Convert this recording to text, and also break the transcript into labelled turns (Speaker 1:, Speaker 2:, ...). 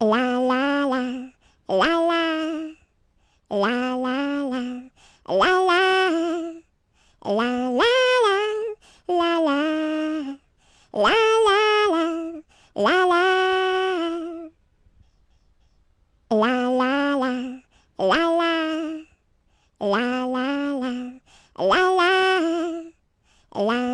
Speaker 1: La la la, la la, la la la, la la, la la la, la la, la la la, la la, la la la, la la, la la la, la la, la